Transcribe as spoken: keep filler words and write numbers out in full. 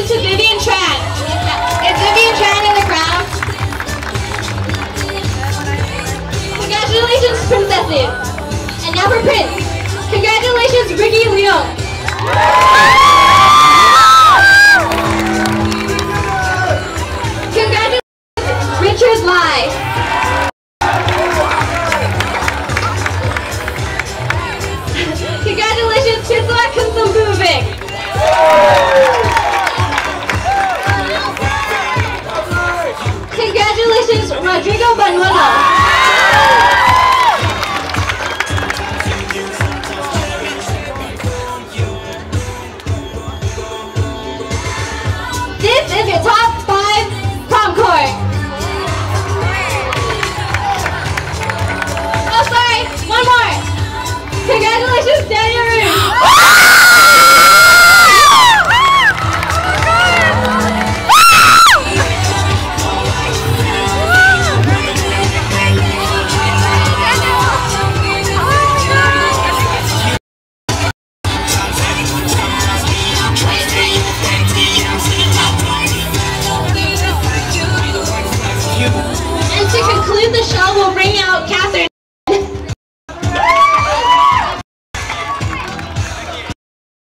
to Vivian Tran. Is Vivian Tran in the crowd? Congratulations, princesses. And now for Prince. Congratulations, Ricky Leon. Congratulations, Richard Lai. Congratulations, Pizza Kunzumbuvic. Congratulations, Rodrigo Banuelo. This is your top five prom court. Oh, sorry, one more. Congratulations, Daniel Roos. And to conclude the show, we'll bring out Catherine.